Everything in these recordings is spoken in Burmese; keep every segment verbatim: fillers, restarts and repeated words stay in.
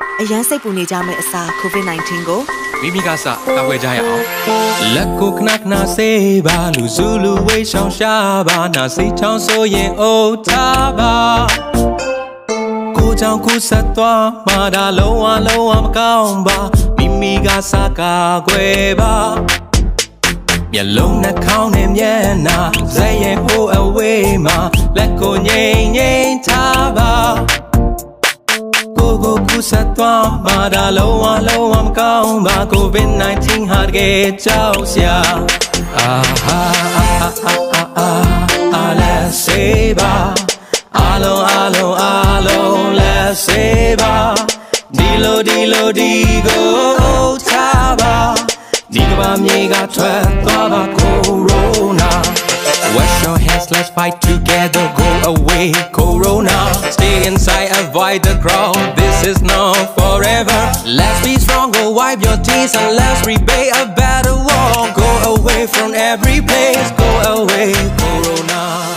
အရန်စိတ်ပူနေကြမယ့်အစား COVID nineteen ကိုမိမိကစကာကွယ်ကြရအောင်လက်ကိုခဏခဏဆေးပါလူစုလူဝေးရှောင်ရှားပါနာစိတ်ချောင်းဆိုရင်အိုးထားပါကိုကြောင့်ကိုဆက်သွားမှာဒါလုံးဝလုံးဝမကောင်းပါမိမိကစကာကွယ်ပါမျက်လုံးနှာခေါင်းနဲ့မျက်နှာဇက်ရဲ့ဟိုအဝေးမှာလက်ကိုငြိမ်ငြိမ်ထားပါကိုကိုကူဆက်သွားမှာဒါလုံးဝလုံးဝမကောင်းပါ COVID nineteen ဟာတကယ်ကြောက်စရာအာဟာအာအာအာအာအာ let's say ပါအားလုံးအားလုံးအားလုံး let's say ပါဒီလိုဒီလိုဒီကိုထားပါဒီကဘာမြေကထွက်သွားပါ Corona Wash your hands, let's fight together, go away, Corona Stay inside, avoid the crowd, this is not forever Let's be stronger, wipe your tears and let's repay a better world Go away from every place, go away, Corona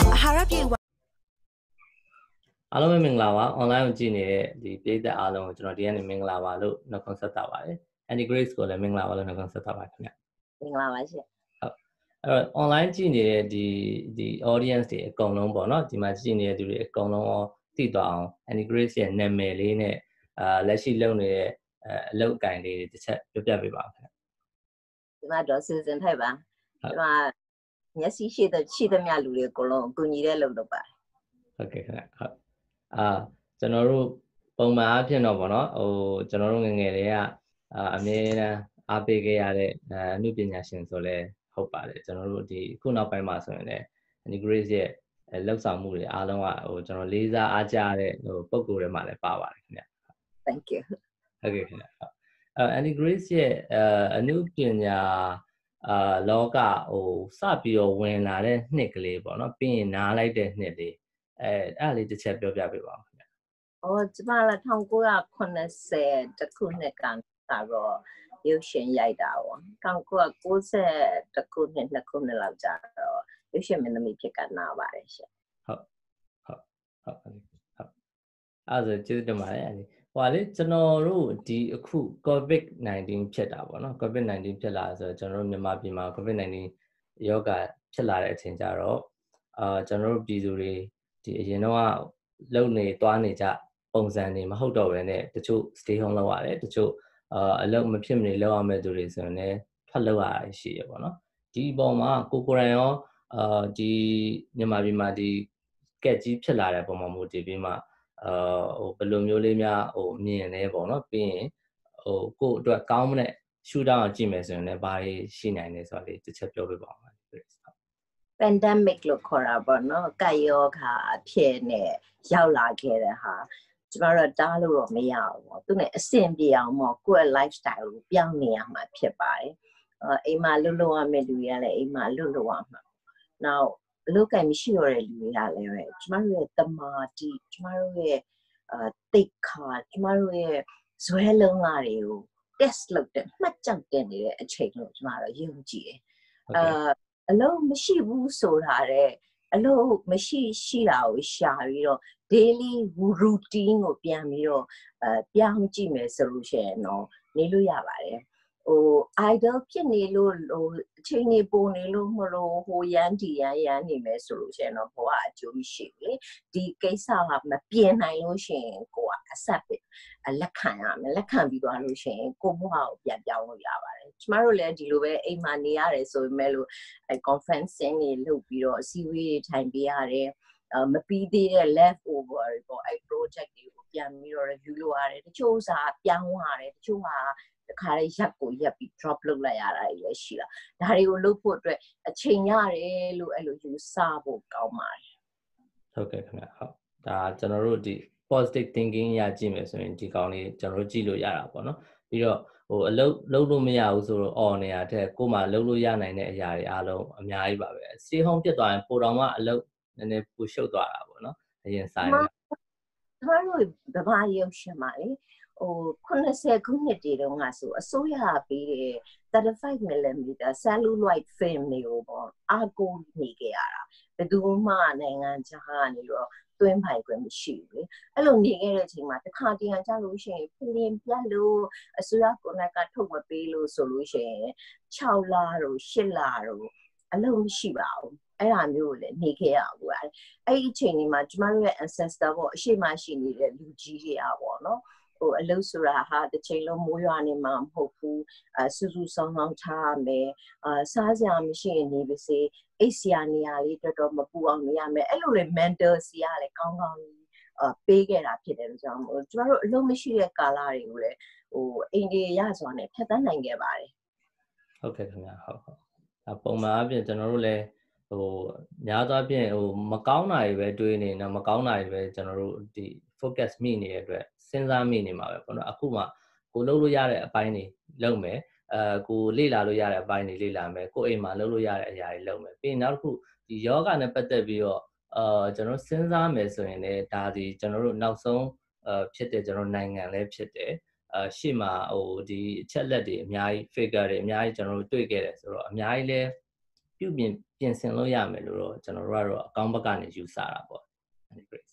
အားလုံးပဲမင်္ဂလာပါ online ကိုကြည့်နေတဲ့ဒီပြည်သက်အားလုံးကိုကျွန်တော်ဒီကနေ့မင်္ဂလာပါလို့နှုတ်ခွန်းဆက်တာပါတယ် Andy Grace ကိုလည်းမင်္ဂလာပါလို့နှုတ်ခွန်းဆက်တာပါခင်ဗျမင်္ဂလာပါရှင်ဟုတ်အဲ့တော့ online ကြည့်နေတဲ့ဒီဒီ audience တွေအကုန်လုံးပေါ့နော်ဒီမှာကြည့်နေတဲ့သူတွေအကုန်လုံးရောသိသွားအောင် Andy Grace ရဲ့နာမည်လေးနဲ့အာလက်ရှိလုပ်နေတဲ့အလုပ်အကင်လေးတွေတစ်ချက်ပြပြပေးပါခင်ဗျဒီမှာတော့စီစဉ်ထိုက်ပါဒီမှာမျက်စိရှိတဲ့ရှိသမျှလူတွေအကုန်လုံးအကူညီတဲ့လုပ်တော့ပါဟုတ်ကဲ့ခင်ဗျဟုတ်အာကျွန်တော်တို့ပုံမှန်အားဖြင့်တော့ဗောနော်ဟိုကျွန်တော်တို့ငငယ်တွေကအာအမြဲတမ်းအားပေးခဲ့ရတဲ့အမှုပညာရှင်ဆိုလဲဟုတ်ပါတယ်ကျွန်တော်တို့ဒီခုနောက်ပိုင်းမှာဆိုရင်လည်း Andy Grace ရဲ့လောက်ဆောင်မှုတွေအားလုံးကဟိုကျွန်တော်လေးစားအားကြတဲ့ဟိုပုံကိုယ်တွေမှာလည်းပါပါတယ်ခင်ဗျ Thank you ဟုတ်ကဲ့ခင်ဗျအဲ Andy Grace ရဲ့အမှုပညာအာလောကဟိုစပြီးတော့ဝင်လာတဲ့နှစ်ကလေးပေါ့နော်ပြီးရင်နားလိုက်တဲ့နှစ်လေးအဲအဲ့လေးတစ်ချက်ပြောပြပေးပါဦးခင်ဗျ။အော်ကျမလည်း၁၉၇၀တခုနှစ်ကကတော့ရုပ်ရှင်ရိုက်တာပေါ့။၁၉၉၁ခုနှစ်နှစ်ခုနှစ်လောက်ကြာတော့ရုပ်ရှင်မင်းသမီးဖြစ်ကနာပါတယ်ရှင်။ဟုတ်ဟုတ်ဟုတ်ဟုတ်အဲ့ဒါကျေးဇူးတင်ပါတယ်အဲ့ဒီဟိုလေကျွန်တော်တို့ဒီအခု COVID nineteen ဖြစ်တာပေါ့နော် COVID nineteen ဖြစ်လာဆိုတော့ကျွန်တော်တို့မြန်မာပြည်မှာ COVID nineteen ရောဂါဖြစ်လာတဲ့အချိန်ကျတော့အာကျွန်တော်တို့ပြည်သူတွေဒီအရင်တော့လုံနေသွားနေကြပုံစံတွေမဟုတ်တော့ဘဲနဲ့တချို့ stay home လုပ်ရတယ်တချို့အာအလုပ်မဖြစ်မနေလုပ်ရမယ့်သူတွေဆိုရင်လည်းဖတ်လုပ်ရရှိရပေါ့နော်ဒီပုံမှာကိုကိုရန်ရောအာဒီမြန်မာပြည်မှာဒီကက်ကြီးဖြစ်လာတဲ့ပုံမှာမို့ဒီပြီးမှအာဟိုဘယ်လိုမျိုးလေးများဟိုမြင်လဲပေါ့နော်ပြီးရင်ဟိုကို့အတွက်ကောင်းမတဲ့ရှူတောင်းကြည့်မယ်ဆိုရင်လည်းဘာရှိနိုင်လဲဆိုတာလေးတစ်ချက်ပြောပြပါဦး pandemic လို့ခေါ်တာပေါ့နော်ကပ်ရောဂါအဖြစ်နဲ့ရောက်လာခဲ့တဲ့ဟာကျမတို့တားလို့တော့မရဘူးပေါ့သူနဲ့အဆင်ပြေအောင်ပေါ့ကိုယ့်ရဲ့ lifestyle ကိုပြောင်းနေရမှာဖြစ်ပါတယ်အဲအိမ်မှာလွတ်လွတ်ရမယ့်လူတွေကလည်းအိမ်မှာလွတ်လွတ်ရမှာနောက်အလုပ်ကံမရှိရတဲ့လူတွေကလည်းကျမတို့ရဲ့တမာတိကျမတို့ရဲ့အဲတိတ်ခါကျမတို့ရဲ့ဇွဲလုံးလာတွေကို test လုပ်တဲ့မှတ်ကြောက်တင်နေတဲ့အချိန်လို့ကျမတို့ယုံကြည်တယ်အဲအလုံးမရှိဘူးဆိုတာတဲ့အလုံးမရှိရှိတာကိုရှာပြီးတော့ daily routine ကိုပြန်ပြီးတော့အဲပြောင်းကြည့်မယ်ဆိုလို့ရှိရင်တော့နေလို့ရပါတယ်ဟို idol ဖြစ်နေလို့ဟိုအချိန်နေပုံနေလို့မလို့ဟိုရန်ဒီရန်ရန်နေမယ်ဆိုလို့ရှိရင်တော့ဘဝအကျိုးမရှိဘူးလေဒီကိစ္စကမပြင်းနိုင်လို့ရှိရင်ကိုကအဆက်ပဲလက်ခံရမယ်လက်ခံပြီးသွားလို့ရှိရင်ကိုဘဝကိုပြန်ပြောင်းလို့ရပါတယ်ကျမတို့လည်းဒီလိုပဲအိမ်မှာနေရတယ်ဆိုပေမဲ့လို့အဲ conferencing တွေလုပ်ပြီးတော့အစည်းအဝေးတွေထိုင်ပေးရတယ်မပြီးသေးတဲ့ left over တွေပေါ့အဲ project တွေကိုပြန်ပြီးတော့ review လုပ်ရတယ်တချို့စာပြောင်းရတယ်တချို့ဟာတခါလေးရက်ကိုရက်ပြီး drop လုပ်လိုက်ရတာလည်းရှိတာဒါတွေကိုလုပ်ဖို့အတွက်အချိန်ရတယ်လို့အဲ့လိုယူဆဖို့ကောင်းပါတယ်ဟုတ်ကဲ့ခင်ဗျဟုတ်ဒါကျွန်တော်တို့ဒီ positive thinking ရကြည့်မယ်ဆိုရင်ဒီကောင်းလေးကျွန်တော်တို့ကြည့်လို့ရတာပေါ့နော်ပြီးတော့ဟိုအလုပ်လုပ်လို့မရဘူးဆိုတော့အော်နေတာတဲ့ကိုမှလုပ်လို့ရနိုင်တဲ့အရာတွေအားလုံးအများကြီးပါပဲ stay home ဖြစ်သွားရင်ပိုတော်မှအလုပ်နည်းနည်းပူရှုပ်သွားတာပေါ့နော်အရင်ဆိုင်နေကျွန်တော်တို့ဗမာရုပ်ရှင်မှာလေဟိုခုနှစ်ဆယ်ခုနှစ်တည်းတုန်းကဆိုအစိုးရပေးတဲ့thirty-five millimeter celluloid film တွေကိုပေါ့အားကိုးနေကြရတာဘယ်သူမှနိုင်ငံခြားကနေတော့သွင်းပိုင်ခွင့်မရှိဘူးလေအဲ့လိုနေခဲ့တဲ့အချိန်မှာတစ်ခါတည်းကြာလို့ရှိရင်ဖလင်းပြတ်လို့အစိုးရကကထုတ်မပေးလို့ဆိုလို့ရှိရင်၆လတို့၈လတို့အလုံးမရှိပါဘူးအဲ့ဒါမျိုးကိုလည်းနေခဲ့ရဘူးအဲ့အဲ့ဒီအချိန်ကြီးမှာကျမတို့ရဲ့ ancestor ပေါ့အရှိမရှိနေတဲ့လူကြီးတွေอ่ะပေါ့နော်ဟိုအလုံးဆိုတာဟာတစ်ချိန်လုံးမိုးရွာနေမှာမဟုတ်ဘူးအဆူဆူဆောင်းဆောင်းထားမယ်အစားစရာမရှိရင်နေပါစေအိတ်စရာနေရာလေးတော်တော်မပူအောင်နေရမယ်အဲ့လိုလေ mental စီရလေကောင်းကောင်းအပေးခဲ့တာဖြစ်တယ်လို့ကြောင့်မို့ကျမတို့အလုံးမရှိတဲ့ကာလတွေကိုလည်းဟိုအိန္ဒိယရစွာနဲ့ဖြတ်သန်းနိုင်ခဲ့ပါတယ်ဟုတ်ကဲ့ခင်ဗျာဟုတ်ဟုတ်အပုံမှန်အပြင်ကျွန်တော်တို့လည်းဟိုများသောအားဖြင့်ဟိုမကောင်းတာတွေပဲတွေးနေတော့မကောင်းတာတွေပဲကျွန်တော်တို့ဒီ focus မိနေတဲ့အတွက်စဉ်းစားမိနေမှာပဲပေါ့နော်အခုမှကိုလုပ်လို့ရတဲ့အပိုင်းတွေလုပ်မယ်အဲကိုလေ့လာလို့ရတဲ့အပိုင်းတွေလေ့လာမယ်ကိုအိမ်မှာလုပ်လို့ရတဲ့အရာတွေလုပ်မယ်ပြီးရင်နောက်တစ်ခုဒီယောဂနဲ့ပတ်သက်ပြီးတော့အာကျွန်တော်စဉ်းစားမယ်ဆိုရင်လည်းဒါဒီကျွန်တော်တို့နောက်ဆုံးအဖြစ်တဲ့ကျွန်တော်နိုင်ငံလည်းဖြစ်တယ်အရှေ့မှာဟိုဒီအချက်လက်တွေအများကြီး figure တွေအများကြီးကျွန်တော်တို့တွေ့ခဲ့တယ်ဆိုတော့အများကြီးလဲပြုပြင်ပြင်ဆင်လို့ရမယ်လို့တော့ကျွန်တော်တို့ကတော့အကောင်းဘက်ကနေယူဆတာပေါ့ဟို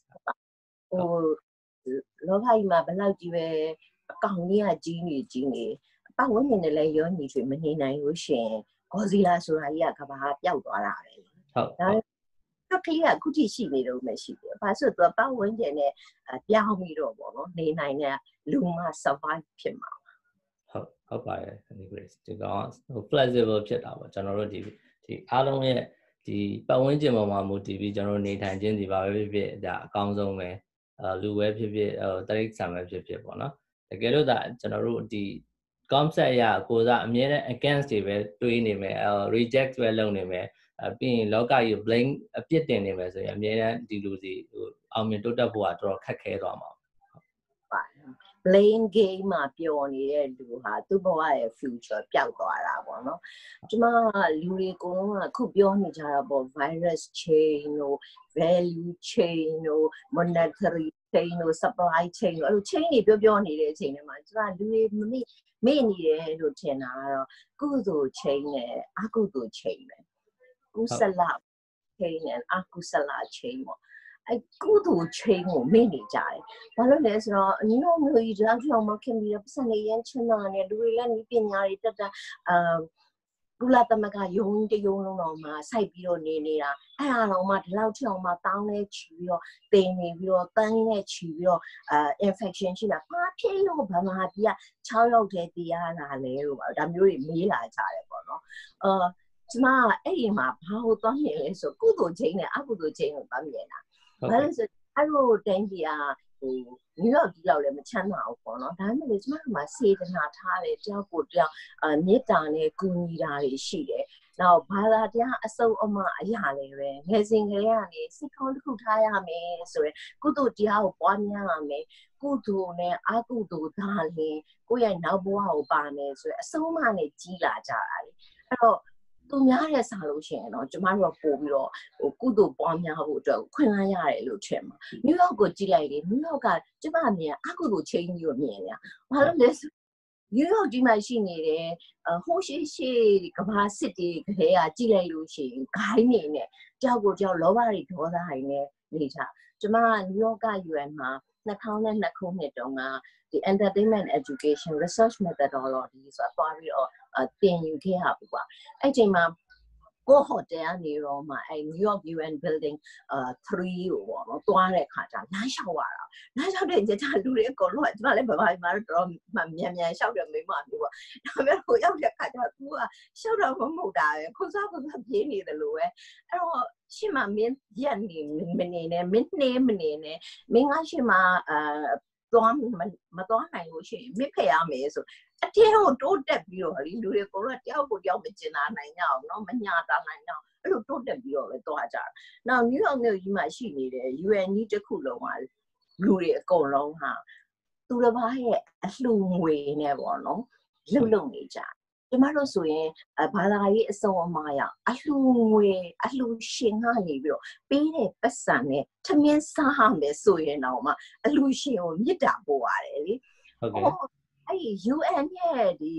လောကကြီးမှာဘယ်လောက်ကြီးပဲအကောင်ကြီးကကြီးနေကြီးနေပတ်ဝန်းကျင်နဲ့လည်းရောညီချွေမနေနိုင်လို့ရှင်ဂေါ်ဇီလာဆိုတာကြီးကကဘာပျောက်သွားတာပဲဟုတ်ဒါတော့ခရီးကခုထိရှိနေတော့မရှိဘူးဘာလို့ဆိုတော့ပတ်ဝန်းကျင်နဲ့ပြောင်းပြီးတော့ပေါ့နော်နေနိုင်တဲ့လူမှ survive ဖြစ်မှာဟုတ်ဟုတ်ပါတယ် Grace ဒီကောင်ဟို flexible ဖြစ်တာပေါ့ကျွန်တော်တို့ဒီဒီအားလုံးရဲ့ဒီပတ်ဝန်းကျင်ပေါ်မှာမူတည်ပြီးကျွန်တော်နေထိုင်ခြင်းဒီပါပဲဖြစ်ဖြစ်ဒါအကောင်းဆုံးပဲအဲလူပဲဖြစ်ဖြစ်ဟိုတရိတ်ဆံပဲဖြစ်ဖြစ်ပေါ့နော်တကယ်လို့ဒါကျွန်တော်တို့ဒီ concept အရကိုယ်ကအမြဲတမ်း against တွေပဲတွေးနေမယ်အဲ reject ပဲလုပ်နေမယ်အပြီးရင်လောကကြီး blame အပြစ်တင်နေမယ်ဆိုရင်အမြဲတမ်းဒီလူစီဟိုအောင်မြင်တိုးတက်ဖို့ကတော်တော်ခက်ခဲသွားမှာပါ blame game မှာပျော်နေတဲ့လူဟာသူ့ဘဝရဲ့ future ပျောက်သွားတာပေါ့နော်ကျမလူတွေအကုန်လုံးကခုပြောနေကြတာပေါ့ virus chain တို့ value chain တို့ monetary chain တို့ supply chain တို့အဲ့လို chain တွေပြောပြောနေတဲ့အချိန်တွေမှာကျမလူတွေမမေ့မေ့နေတယ်လို့ထင်တာကတော့ကုသိုလ် chain နဲ့အကုသိုလ် chain ပဲကုသလ chain နဲ့အကုသလ chain ပေါ့အဲ့ကုသိုလ် chain ကိုမေ့နေကြတယ်။ဘာလို့လဲဆိုတော့အမျိုးမျိုးကြီးကြောက်ကြောက်မှခင်ပြီးတော့ပတ်စံနေရမ်းချင်တာနဲ့လူတွေလည်းဒီပညာတွေတက်တာအာကုလသမဂ္ဂယုံတယုံလုံးတော်မှာစိုက်ပြီးတော့နေနေတာအဲ့အားလုံးမှဒီလောက်ချောင်းမှတောင်းလဲချီပြီးတော့တင်နေပြီးတော့တန်းနဲ့ချီပြီးတော့အာ infection ရှိတာဘာဖြစ်လို့ဗမာပြည်က၆ရောက်တဲ့တရားလာလဲလို့ပါဒါမျိုးတွေမေးလာကြတယ်ပေါ့နော်။အာကျမအဲ့ဒီမှာဘာလို့သွားမြင်လဲဆိုကုသိုလ်ချင်းနဲ့အကုသိုလ်ချင်းကိုသွားမြင်တာဘာလို့ဆိုအဲ့လိုတိုင်းပြည်ကဟိုနယူးယောက်ကြီးလောက်လည်းမချမ်းသာဘူးပေါ့နော်ဒါပေမဲ့လေကျမတို့မှာစေတနာထားတယ်တယောက်ကိုတယောက်အမေတ္တာနဲ့ကူညီတာတွေရှိတယ်နောက်ဘာသာတရားအစုံအမအရာလည်းပဲငယ်စဉ်ကလေးကနေစိတ်ကောင်းတစ်ခုထားရမယ်ဆိုရယ်ကုသိုလ်တရားကိုပွားများရမယ်ကုသိုလ်နဲ့အကုသိုလ်ဒါလည်းကိုယ့်ရဲ့နောက်ဘဝကိုပါမယ်ဆိုရယ်အစုံအမနဲ့ကြီးလာကြတာလေအဲ့တော့သူများတဲ့စားလို့ရှိရင်တော့ကျမတို့ကပို့ပြီးတော့ဟိုကုသိုလ်ပွားများဖို့အတွက်ခွင့်လန်းရတယ်လို့ထင်မှာနယူးယောက်ကိုကြည့်လိုက်လေနယူးယောက်ကကျမမြင်အကုသိုလ်ချင်းကြီးကိုမြင်နေတာဘာလို့လဲဆိုနယူးယောက်ဒီမှာရှိနေတယ်ဟိုရှိရှိကဘာစစ်တီကလေးကကြည့်လိုက်လို့ရှိရင်ဂိုင်းနေနဲ့တယောက်ကိုတယောက်လောဘတွေဒေါသတွေနဲ့နေကြကျမကနယူးယောက်က U N မှာနှစ်ထောင်နဲ့နှစ်ခုနှစ်တုန်းကဒီ entertainment education research methodology ဆိုတာသွားပြီးတော့သင်ယူခဲ့ရပါဘူး။အဲ့ချိန်မှာကိုဟိုတယ်ကနေတော့မှအဲ့ New York U N building အာthreeကိုပေါ့နော်တွားတဲ့ခါကျလမ်းလျှောက်ရတာလမ်းလျှောက်တဲ့ကြကြလူတွေအကုန်လုံးကကျမလည်းဗမာပြည်မှာတော့မြန်မြန်လျှောက်တယ်မိမမျိုးပေါ့ဒါပေမဲ့ကိုရောက်တဲ့ခါကျသူကလျှောက်တော့မဟုတ်တာပဲခုစားခုစားပြေးနေတယ်လို့ပဲအဲ့တော့ရှင်းမမင်းရက်နေမနေနဲ့မင်းနေမနေနဲ့မင်းကရှင်းမအာသွားမသွားနိုင်လို့ရှိရင်မစ်ဖယ်ရမယ်ဆိုအတင်းကိုတိုးတက်ပြီးတော့လေလူတွေကတော့တယောက်ကိုတယောက်မကျင်နာနိုင်ကြအောင်နော်မညာတာနိုင်ကြအောင်အဲ့လိုတိုးတက်ပြီးတော့ပဲသွားကြတာ။နောက်နယူးယောက်မြို့ကြီးမှာရှိနေတဲ့ U N ကြီးတစ်ခုလုံးကလူတွေအကုန်လုံးဟာသူတစ်ပါးရဲ့အလှူငွေနဲ့ပေါ့နော်လှုပ်လှုပ်နေကြ။ကျမတို့ဆိုရင်ဘာသာရေးအစုံအမရအလှူငွေအလှူရှင်ကနေပြီးတော့ပေးတဲ့ပတ်စံနဲ့ထမင်းစားရမယ်ဆိုရင်တော့မှအလှူရှင်ကိုမြစ်တာပို့ရတယ်လေ။ဟုတ်ကဲ့အဲ့ဒီ U N ရဲ့ဒီ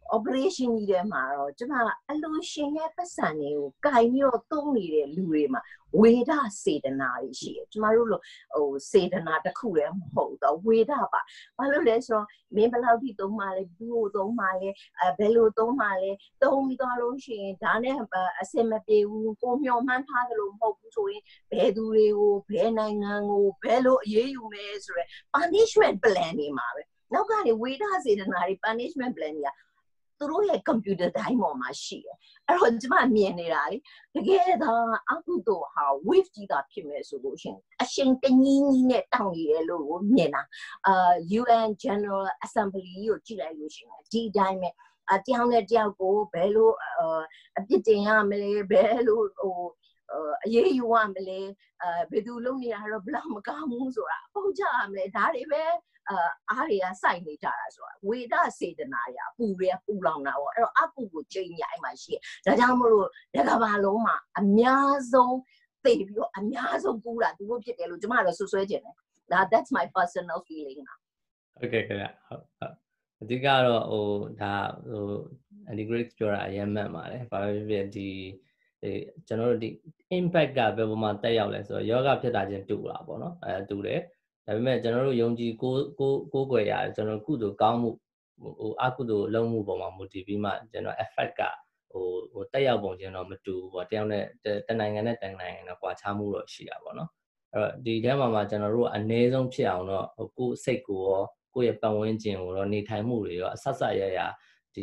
operation ကြီးထဲမှာတော့ကျမအလိုရှင်ရဲ့ပတ်စံတွေကိုကင်ပြီးတော့သုံးနေတဲ့လူတွေမှာဝေဒစေတနာတွေရှိတယ်ကျမတို့လို့ဟိုစေတနာတစ်ခုလည်းမဟုတ်တော့ဝေဒပါဘာလို့လဲဆိုတော့မင်းဘယ်လောက်ထိသုံးမှလဲဘူးကိုသုံးမှလဲအဲဘယ်လိုသုံးမှလဲသုံးပြီးသွားလို့ရှိရင်ဒါနဲ့အစင်မပြေဘူးကိုမျှော်မှန်းထားသလိုမဟုတ်ဘူးဆိုရင်ဘယ်သူတွေကိုဘယ်နိုင်ငံကိုဘယ်လိုအရေးယူမလဲဆိုရယ် punishment plan တွေမှာပဲနောက်ကနေဝေဒစေတနာတွေ punishment plan တွေကသူတို့ရဲ့ computer တိုင်းပေါ်မှာရှိတယ်အဲ့တော့ကျမမြင်နေတာလေတကယ်တော့အကုသို့ဟာ wave ကြီးတာဖြစ်မယ်ဆိုလို့ရှင်အရှင်တညီးကြီးနဲ့တောင်းနေတယ်လို့မြင်တာအာ U N General Assembly ကိုကြည့်လိုက်လို့ရှင်ဒီတိုင်းပဲအတယောက်နဲ့တယောက်ကိုဘယ်လိုအပြစ်တင်ရမလဲဘယ်လိုဟိုအရေးယူရမလဲအဲဘယ်သူလုပ်နေတာတော့ဘလောက်မကောင်းဘူးဆိုတာပေါ့ကြရမလဲဒါတွေပဲအားတွေကစိုက်နေကြတာဆိုတာဝေဒစေတနာရပူရပူလောင်တာပေါ့အဲ့တော့အကုကိုချိန်ညာအဲ့မှာရှိတယ်ဒါကြောင့်မလို့တကဘာလုံးမှာအများဆုံးသိပြီးတော့အများဆုံးပူတာသူတို့ဖြစ်တယ်လို့ကျမကတော့ဆွဆွဲချင်တယ်ဒါ that's my personal feeling ပါโอเคခင်ဗျဟုတ်ဟုတ်အဓိကတော့ဟိုဒါဟို integrate ပြောတာအရင်မှတ်ပါတယ်ဘာပဲဖြစ်ဒီအဲကျွန်တော်တို့ဒီ impact ကဘယ်ပေါ်မှာတက်ရောက်လဲဆိုတော့ယောဂဖြစ်တာချင်းတူတာပေါ့နော်အဲတူတယ်ဒါပေမဲ့ကျွန်တော်တို့ယုံကြည်ကိုကိုကိုကိုွယ်ရတယ်ကျွန်တော်ကုသိုလ်ကောင်းမှုဟိုအကုသိုလ်လုံးမှုပေါ်မှာမူတည်ပြီးမှကျွန်တော် effect ကဟိုဟိုတက်ရောက်ပုံချင်းတော့မတူဘူးပေါ့တယောက်နဲ့တနိုင်ငံနဲ့တနိုင်ငံတော့ကွာခြားမှုတော့ရှိတာပေါ့နော်အဲ့တော့ဒီထဲမှာမှကျွန်တော်တို့အနည်းဆုံးဖြစ်အောင်တော့ဟိုကိုယ်စိတ်ကိုရောကိုယ့်ရဲ့ပတ်ဝန်းကျင်ကိုရောနေထိုင်မှုတွေရောအဆက်ဆက်ရရဒီ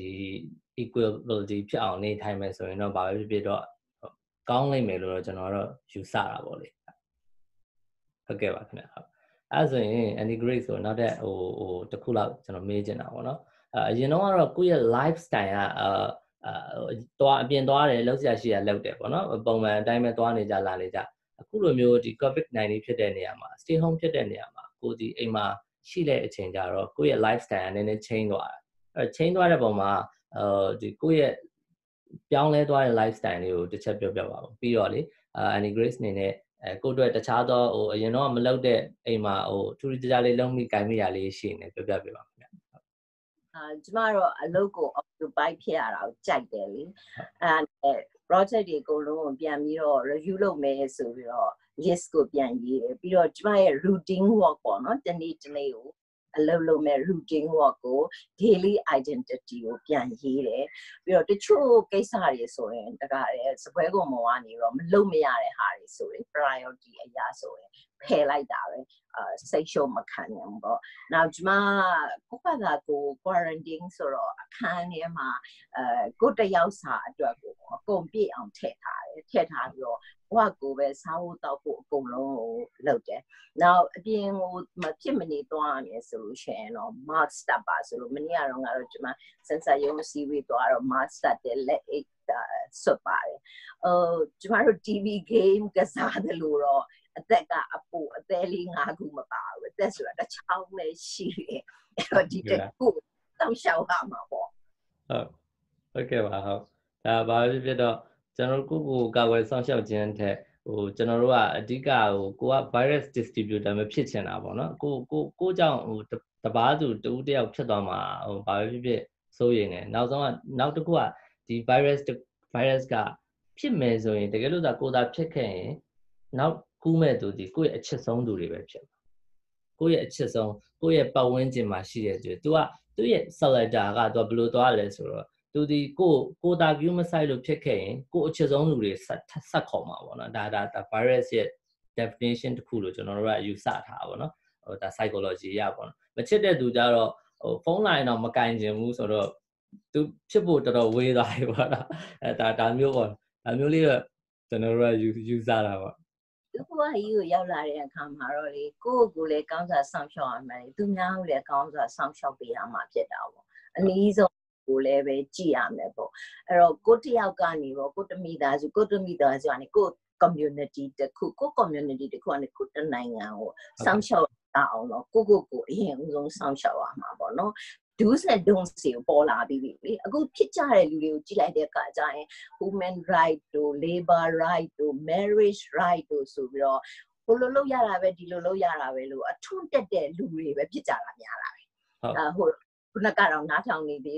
equality ဖြစ်အောင်နေထိုင်မယ်ဆိုရင်တော့ဘာပဲဖြစ်ဖြစ်တော့ကောင်းလိမ့်မယ်လို့တော့ကျွန်တော်တော့ယူဆတာပေါ့လေဟုတ်ကဲ့ပါခင်ဗျဟုတ်အဲ့ဆိုရင် integrate ဆိုနောက်တဲ့ဟိုဟိုတစ်ခုလောက်ကျွန်တော်မေးချင်တာပေါ့နော်အရင်တော့ကတော့ကိုယ့်ရဲ့ lifestyle ကအာအာတွားအပြင်သွားတယ်လောက်ဆရာရှိရလောက်တယ်ပေါ့နော်ပုံမှန်အတိုင်းပဲသွားနေကြလာနေကြအခုလိုမျိုးဒီ covid nineteen ဖြစ်တဲ့နေရာမှာ stay home ဖြစ်တဲ့နေရာမှာကိုဒီအိမ်မှာရှိတဲ့အချိန်ကြတော့ကိုယ့်ရဲ့ lifestyle ကနည်းနည်း change သွားတယ်အဲ change သွားတဲ့ပုံမှာအဲဒီကိုယ့်ရဲ့ပြောင်းလဲသွားတဲ့ lifestyle လေးကိုတစ်ချက်ပြောပြပါဦးပြီးတော့လေ integrate အနေနဲ့အဲကိုတို့တခြားသောဟိုအရင်တော့မလုပ်တဲ့အိမ်မှာဟိုထူးထူးခြားခြားလေးလုံးမိကိုင်မိရလေးရှိနေပြောပြပေးပါခင်ဗျအာကျမတို့အလုပ်ကို occupy ဖြစ်ရတာကိုကြိုက်တယ်လေအဲ project တွေအကုန်လုံးကိုပြန်ပြီးတော့ review လုပ်မယ်ဆိုပြီးတော့ list ကိုပြန်ရေးတယ်ပြီးတော့ကျမရဲ့ routine work ပေါ့နော်တနေ့တနေ့ကိုအလုပ်လုပ်မဲ့ routine work ကို daily identity ကိုပြန်ရေးတယ်ပြီးတော့တချို့ကိစ္စတွေဆိုရင်တကားရဲစပွဲကုန်မောကနေတော့မလုပ်မရတဲ့ဟာတွေဆိုရင် priority အရာဆိုရင်ဖယ်လိုက်တာပဲအာစိတ်ရှုံးမခံနိုင်ဘူးပေါ့နောက်ကျမကိုယ့်ဘာသာကို quarantine ဆိုတော့အခန်းထဲမှာအဲကိုယ်တယောက်စာအတွက်ကိုအကုန်ပြည့်အောင်ထည့်ထားတယ်ထည့်ထားပြီးတော့ဘဝကိုပဲစားဖို့တောက်ဖို့အကုန်လုံးကိုလုပ်တယ်နောက်အပြင်ကိုမဖြစ်မနေသွားရမယ်ဆိုလို့ရှိရင်တော့ mask တပ်ပါဆိုလို့မနေ့ကတော့ငါတို့ကျမစင်ဆာရုံးစီဝေးသွားတော့ mask တပ်တယ်လက်အိတ်ဆွတ်ပါတယ်ဟိုကျမတို့ တီဗီ game ကစားတယ်လို့တော့အသက်ကအပူအသေးလေးငါးခုမပါဘူးအသက်ဆိုတာတစ်ချောင်းပဲရှိတယ်အဲ့တော့ဒီတစ်ခုတောင်းလျှောက်ရမှာပေါ့ဟုတ်ဟုတ်ကဲ့ပါဟုတ်ဒါဘာဖြစ်ဖြစ်တော့ကျွန်တော်ကိုကိုကာကွယ်ဆောင်ရှောက်ခြင်းတဲ့ဟိုကျွန်တော်တို့ကအဓိကဟိုကိုက virus distributor မဖြစ်ချင်တာပေါ့နော်ကိုကိုကိုကြောင့်ဟိုတပားသူတူတယောက်ဖြစ်သွားမှာဟိုဘာပဲဖြစ်ဖြစ်စိုးရိမ်နေနောက်ဆုံးကနောက်တစ်ခုကဒီ virus virus ကဖြစ်မယ်ဆိုရင်တကယ်လို့သာကိုသာဖြစ်ခဲ့ရင်နောက်ကူးမဲ့သူဒီကိုယ့်ရဲ့အချစ်ဆုံးသူတွေပဲဖြစ်မှာကိုယ့်ရဲ့အချစ်ဆုံးကိုယ့်ရဲ့ပတ်ဝန်းကျင်မှာရှိတဲ့သူ तू ကသူ့ရဲ့ selector က तू ဘယ်လိုသွားလဲဆိုတော့ तू ဒီကိုကိုတာ view မဆိုင်လို့ဖြစ်ခဲ့ရင်ကိုအချစ်ဆုံးသူတွေဆက်ဆက်ခေါ်မှာပေါ့နော်ဒါဒါ virus ရဲ့ definition တစ်ခုလို့ကျွန်တော်တို့ကယူဆထားတာပေါ့နော်ဟိုဒါ psychology ရပေါ့နော်မချစ်တဲ့သူကြတော့ဟိုဖုန်းလိုင်းတော့မကင်ချင်ဘူးဆိုတော့ तू ဖြစ်ဖို့တော်တော်ဝေးသွားပြီပေါ့နော်အဲဒါဒါမျိုးပေါ့ဒါမျိုးလေးတော့ကျွန်တော်တို့ကယူယူဆတာပေါ့သူကကြီးကိုရောက်လာတဲ့အခါမှာတော့လေကိုယ့်ကိုယ်လည်းကောင်းစွာဆောင်ရှောက်ရမယ်သူများကိုလည်းကောင်းစွာဆောင်ရှောက်ပေးရမှာဖြစ်တာပေါ့အနည်းဆုံးကိုလည်းပဲကြည့်ရမယ်ပေါ့အဲ့တော့ကိုတယောက်ကနေတော့ကိုတမိသားစုကိုတမိသားစုကနေကို community တခုကို community တခုကနေကိုတနိုင်ငံကိုဆောင်ရှောက်အောင်တော့ကိုကိုကိုအရင်ဦးဆုံးဆောင်ရှောက်ရမှာပေါ့နော်do's and don'ts ကိုပေါ်လာပြီးပြီလေအခုဖြစ်ကြတဲ့လူတွေကိုကြည့်လိုက်တဲ့အခါကျရင် human right တို့ labor right တို့ marriage right တို့ဆိုပြီးတော့ဘလိုလုပ်ရတာပဲဒီလိုလုပ်ရတာပဲလို့အထွန်းတက်တဲ့လူတွေပဲဖြစ်ကြတာများလာပဲအဲဟိုခုနကတော့နားထောင်နေသေးတယ်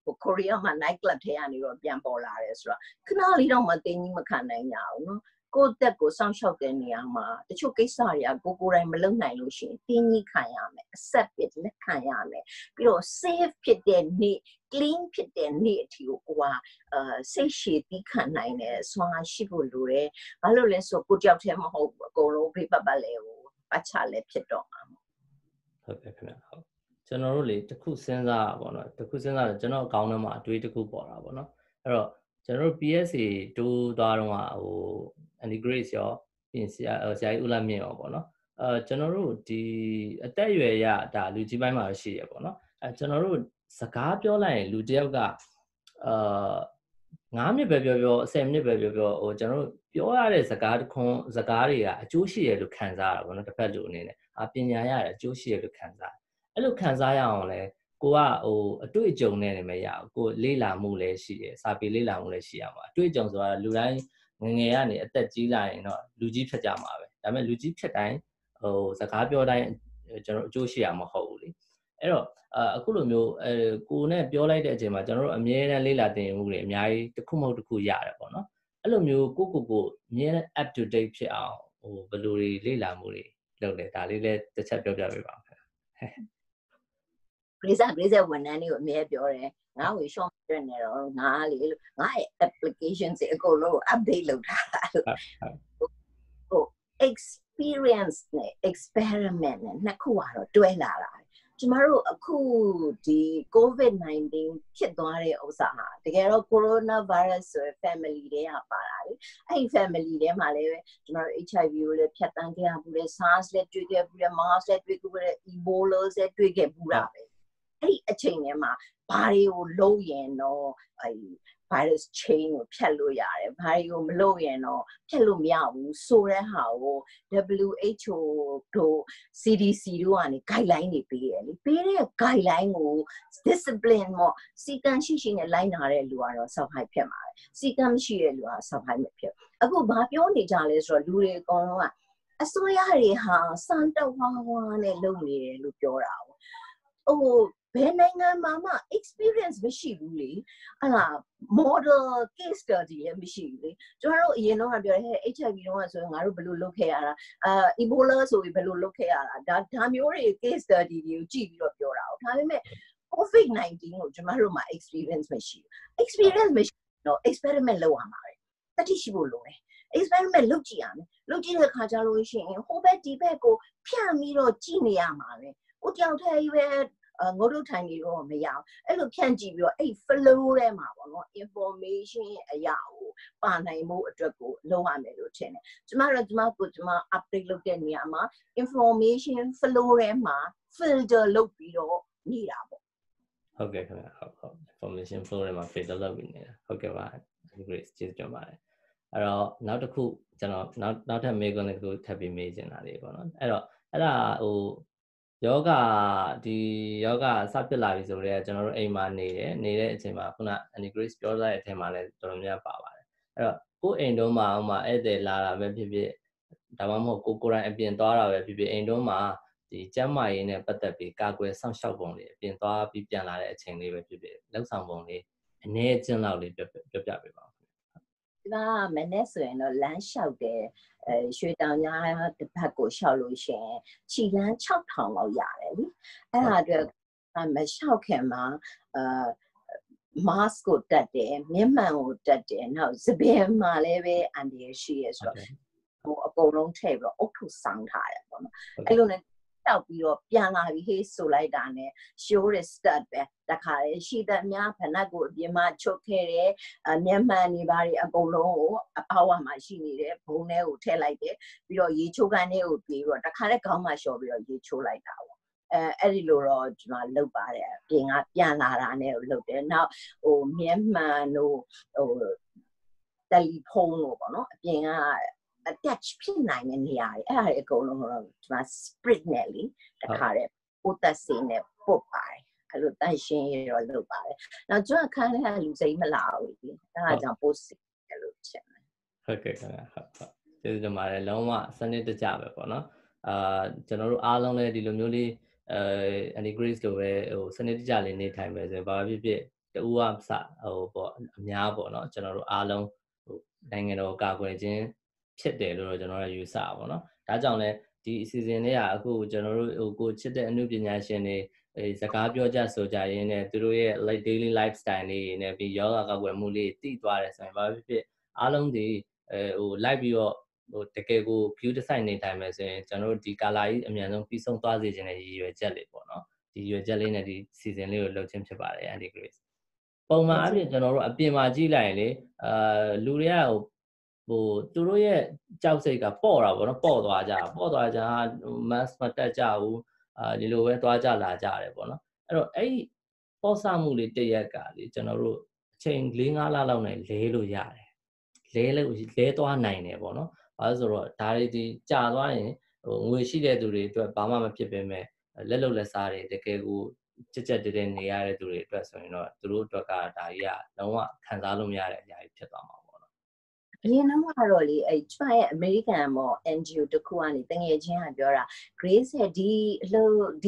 ကိုရီးယားမှာ night club ထဲကနေတော့ပြန်ပေါ်လာတယ်ဆိုတော့ခဏလေးတော့မသိကြီးမခံနိုင်ကြဘူးနော်ကိုယ့်တက်ကိုစောင့်ရှောက်တဲ့နေရာမှာတချို့ကိစ္စတွေကကိုကိုယ်တိုင်မလုပ်နိုင်လို့ရှိရင်တင်းကြီးခံရမယ် accept ဖြစ်လက်ခံရမယ်ပြီးတော့ safe ဖြစ်တဲ့နေ့ clean ဖြစ်တဲ့နေ့အထိကိုကိုကအာစိတ်ရှည်တီးခံနိုင်တယ်ဆွမ်းအားရှိဖို့လိုတယ်ဘာလို့လဲဆိုကိုကြောက်တယ်မဟုတ်ဘူးအကုန်လုံးဘေးပတ်ပတ်လဲကိုပတ်ချလဲဖြစ်တော့မှာဟုတ်ကဲ့ခင်ဗျဟုတ်ကျွန်တော်တို့လေတစ်ခုစဉ်းစားပါတော့တစ်ခုစဉ်းစားတယ်ကျွန်တော်အကောင်းထဲမှာအတွေးတစ်ခုပေါ်တာပေါ့နော်အဲ့တော့ကျွန်တော်တို့ P S A တိုးသွားတော့ဟို Andy Grace ရောပြင်ဆရာဆရာကြီးဦးလမြင့်ရောပေါ့နော်အဲကျွန်တော်တို့ဒီအသက်အရွယ်ရဒါလူကြီးပိုင်းမှာရှိရပေါ့နော်အဲကျွန်တော်တို့စကားပြောလိုက်ရင်လူတယောက်ကအာငါးမိနစ်ပဲပြောပြောဆယ်မိနစ်ပဲပြောပြောဟိုကျွန်တော်တို့ပြောရတဲ့စကားတခွန်းစကားတွေကအကျိုးရှိရလို့ခံစားရတာပေါ့နော်တစ်ဖက်လူအနေနဲ့အပညာရတယ်အကျိုးရှိရလို့ခံစားအဲ့လိုခံစားရအောင်လဲကိုကဟိုအတွေ့အကြုံနဲ့လည်းမရဘူးကိုလေ့လာမှုလည်းရှိတယ်စာပေလေ့လာမှုလည်းရှိရမှာအတွေ့အကြုံဆိုတာလူတိုင်းငငယ်ကနေအသက်ကြီးလာရင်တော့လူကြီးဖြစ်ကြမှာပဲဒါပေမဲ့လူကြီးဖြစ်တိုင်းဟိုစကားပြောတိုင်းကျွန်တော်အကျိုးရှိရမှာမဟုတ်ဘူးလေအဲ့တော့အခုလိုမျိုးအဲကိုနဲ့ပြောလိုက်တဲ့အချိန်မှာကျွန်တော်တို့အမြဲတမ်းလေ့လာသင်ယူမှုတွေအများကြီးတစ်ခုမဟုတ်တစ်ခုရတယ်ပေါ့နော်အဲ့လိုမျိုးကိုကိုကိုအမြဲတမ်း up to date ဖြစ်အောင်ဟိုဘယ်လိုတွေလေ့လာမှုတွေလုပ်လဲဒါလေးလည်းတစ်ချက်ပြောပြပေးပါဦးခင်ဗျဂရိစာဂရိစာဝန်ထမ်းတွေကိုအမြဲပြောတယ်ငါ့ကို short ပြနေတော့ငါလေငါရဲ့ application တွေအကုန်လုံး update လုပ်ထားတာဟို experience နဲ့ experiment နဲ့နှစ်ခုကတော့တွဲလာတာကျမတို့အခုဒီ COVID nineteen ဖြစ်သွားတဲ့ဥစ္စာဟာတကယ်တော့ coronavirus ဆိုရယ် family တွေကပါလာလေအဲ့ဒီ family တွေမှာလည်းကျမတို့ H I V ကိုလည်းဖြတ်တန်းခဲ့ရဘူးလေ SARS လည်းတွေ့ခဲ့ဘူးလေ MERS လည်းတွေ့ခဲ့ဘူးလေ Ebola လည်းတွေ့ခဲ့ဘူးတာပဲအဲ့ဒီအချိန်ထဲမှာဘာတွေကိုလုံးရင်တော့အဲ virus chain ကိုဖြတ်လို့ရတယ်ဘာတွေကိုမလုပ်ရင်တော့ဖြတ်လို့မရဘူးဆိုတဲ့ဟာကို W H O တို့ C D C တို့ကနေ guideline တွေပေးတယ်လေပေးတဲ့ guideline ကို discipline ပေါ့စီကံရှိရှိနဲ့လိုက်နာတဲ့လူကတော့ survive ဖြစ်မှာပဲစီကံမရှိတဲ့လူက survive မဖြစ်အခုဘာပြောနေကြလဲဆိုတော့လူတွေအကုန်လုံးကအစိုးရတွေဟာစံတဝါဝါနဲ့လုပ်နေတယ်လို့ပြောတာဟိုဘယ်နိုင်ငံမှာမှ experience မရှိဘူးလေအဲ့ဒါ model case study လည်းမရှိဘူးလေကျွန်တော်တို့အရင်တော့ပြောတယ် H I V တော့ဆိုရင်ငါတို့ဘယ်လိုလုပ်ခဲ့ရတာအာ Ebola ဆိုပြီးဘယ်လိုလုပ်ခဲ့ရတာဒါဒါမျိုးတွေ case study တွေကိုကြည့်ပြီးတော့ပြောတာဒါပေမဲ့ COVID nineteen ကိုကျွန်တော်တို့မှာ experience မရှိဘူး experience မရှိတော့ experiment လုပ်ရမှာပဲတတိရှိဖို့လိုတယ် experiment လုပ်ကြည့်ရမယ်လုပ်ကြည့်တဲ့အခါကျလို့ရှိရင်ဟိုဘက်ဒီဘက်ကိုဖြန့်ပြီးတော့ကြည့်နေရမှာလေဟိုတယောက်တည်းပဲငိုတို့ထိုင်နေတော့မရအောင်အဲ့လိုဖြန့်ကြည့်ပြီးတော့အဲ့ flow ထဲမှာပေါ့နော် information အရာကိုပါနိုင်မှုအတွက်ကိုလုပ်ရမယ်လို့ထင်တယ်ကျမတို့ကျမကိုကျမ update လုပ်တဲ့နေရာမှာ information flow ထဲမှာ filter လုပ်ပြီးတော့နေတာပေါ့ဟုတ်ကဲ့ခင်ဗျဟုတ်ဟုတ် information flow ထဲမှာ filter လုပ်ပြီးနေတာဟုတ်ကဲ့ပါ great ကျေးဇူးတင်ပါတယ်အဲ့တော့နောက်တစ်ခုကျွန်တော်နောက်နောက်ထပ်မေးခွန်းတစ်ခုထပ်ပြီးမေးချင်တာလေးပေါ့နော်အဲ့တော့အဲ့ဒါဟိုယောဂဒီယောဂစဖြစ်လာပြီဆိုတော့ကျွန်တော်တို့အိမ်မှာနေတယ်နေတဲ့အချိန်မှာခုန Andy Grace ပြောထားတဲ့အထက်မှာလည်းတော်တော်များပါပါတယ်အဲ့တော့ကိုယ်အိမ်တုံးမှာဥမာဧည့်သည်လာတာပဲဖြစ်ဖြစ်ဒါမှမဟုတ်ကိုကိုယ်တိုင်အပြင်သွားတာပဲဖြစ်ဖြစ်အိမ်တုံးမှာဒီကျန်းမာရေးနဲ့ပတ်သက်ပြီးကာကွယ်စောင့်ရှောက်ပုံတွေအပြင်သွားပြီးပြန်လာတဲ့အချိန်လေးပဲဖြစ်ဖြစ်လောက်ဆောင်ပုံလေးအနည်းအကျဉ်းလောက်လေးပြပြပြပေးပါဦးဒါမနေ့ဆိုရင်တော့လမ်းလျှောက်တယ်အဲရွှေတောင်ကြားတစ်ဖက်ကိုလျှောက်လို့ရှိရင်ခြိလမ်း၆ထောင်လောက်ရတယ်လေအဲ့ဒါအတွက်မလျှောက်ခင်မှာအာ mask ကိုတက်တယ်မျက်မှန်ကိုတက်တယ်နောက်စပင်မှာလည်းပဲအန်ဒီရရှိရဆိုတော့ဟိုအကုန်လုံးထည့်ပြီးတော့အုတ်ထုဆောင်းထားတယ်ပေါ့နော်အဲ့လိုနဲ့တောက်ပြီးတော့ပြန်လာပြီးဟေးဆိုလိုက်တာနဲ့ show the start ပဲတခါလေရှိတဲ့အများဖနက်ကိုအပြင်မှာချုပ်ခဲ့တယ်အမျက်မှန်နေပါတွေအကုန်လုံးကိုအပေါဝါမှာရှိနေတဲ့ဘုံထဲကိုထည့်လိုက်တယ်ပြီးတော့ရေချိုးကန်လေးကိုပြေးပြီးတော့တခါလေခေါင်းမှာလျှော်ပြီးတော့ရေချိုးလိုက်တာပေါ့အဲအဲ့ဒီလိုတော့ဒီမှာလုပ်ပါတယ်အပြင်ကပြန်လာတာနဲ့လုပ်တယ်နောက်ဟိုမျက်မှန်တို့ဟိုတယ်လီဖုန်းတို့ပေါ့နော်အပြင်ကattach ဖြစ်နိုင်တဲ့နေရာတွေအဲ့ဒါတွေအကုန်လုံးတော့ဒီမှာ sprit နဲ့လေတခါတည်းပိုသက်စင်းနဲ့ပုတ်ပါတယ်အဲ့လိုတန့်ရှင်းရတော့လုပ်ပါတယ်နောက်ကျွတ်ခန်းထဲကလူစိမ့်မလာဘူးလေအဲ့ဒါကြောင့်ပို့စီတယ်လို့ထင်တယ်ဟုတ်ကဲ့ခင်ဗျာဟုတ်ဟုတ်ကျေးဇူးတင်ပါတယ်လုံးဝစနစ်တကျပဲပေါ့နော်အာကျွန်တော်တို့အားလုံးလည်းဒီလိုမျိုးလေးအဲ Andy Grace လိုပဲဟိုစနစ်တကျလေးနေထိုင်မယ်ဆိုရင်ဘာဖြစ်ဖြစ်တူအပ်စဟိုပေါ့အများပေါ့နော်ကျွန်တော်တို့အားလုံးဟိုနိုင်ငံတော်ကာကွယ်ခြင်းဖြစ်တယ်လို့ကျွန်တော်တို့ယူဆပါပေါ့နော်ဒါကြောင့်လဲဒီအစီအစဉ်လေးကအခုကျွန်တော်တို့ဟိုကိုချစ်တဲ့အမှုပညာရှင်တွေအဲစကားပြောကြဆိုကြရင်းနဲ့သူတို့ရဲ့ like daily lifestyle လေးနဲ့ပြီးယောဂကာကွယ်မှုလေးတည်သွားတယ်ဆိုရင်ဘာဖြစ်ဖြစ်အားလုံးဒီအဲဟို like ပြီးတော့ဟိုတကယ်ကို view design နေတိုင်းပဲဆိုရင်ကျွန်တော်တို့ဒီ color ကြီးအမြန်ဆုံးပြီးဆုံးသွားစေခြင်းနဲ့ရည်ရွယ်ချက်လေးပေါ့နော်ဒီရည်ရွယ်ချက်လေးနဲ့ဒီ season လေးကိုလုပ်ခြင်းဖြစ်ပါတယ် Andy Grace ပုံမှန်အပြင်ကျွန်တော်တို့အပြင်မှာကြည့်လိုက်ရင်လေအာလူတွေကဟိုဟိုသူတို့ရဲ့ကြောက်စိတ်ကပေါ့တာပေါ့နော်ပေါ့သွားကြပေါ့သွားကြ mass မတက်ကြဘူးအာဒီလိုပဲသွားကြလာကြတယ်ပေါ့နော်အဲ့တော့အဲ့ဒီပေါ့ဆမှုလေးတရက်ကလေကျွန်တော်တို့အချိန်၄-၅လလောက်နဲ့လဲလို့ရတယ်လဲလို့လဲသွားနိုင်တယ်ပေါ့နော်ဘာလို့ဆိုတော့ဒါတွေဒီကြာသွားရင်ဟိုငွေရှိတဲ့သူတွေအတွက်ဘာမှမဖြစ်ပေမဲ့လက်လုံလက်စားတွေတကယ်ကိုကြက်ကြက်တဲတဲနေရတဲ့သူတွေအတွက်ဆိုရင်တော့သူတို့အတွက်ကဒါကြီးကလုံးဝခံစားလို့မရတဲ့အရာကြီးဖြစ်သွားမှာပေါ့နော်အရင်ကတော့လေအဲကျမရဲ့ American ပေါ့ N G O တခုကနေတငယ်ချင်းကပြောတာ Grace ရဲ့ဒီလို့ဒီ